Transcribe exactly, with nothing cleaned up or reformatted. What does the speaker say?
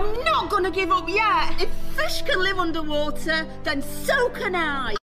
I'm not gonna give up yet. If fish can live underwater, then so can I.